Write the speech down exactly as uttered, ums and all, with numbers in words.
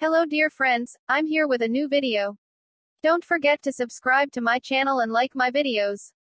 Hello dear friends, I'm here with a new video. Don't forget to subscribe to my channel and like my videos.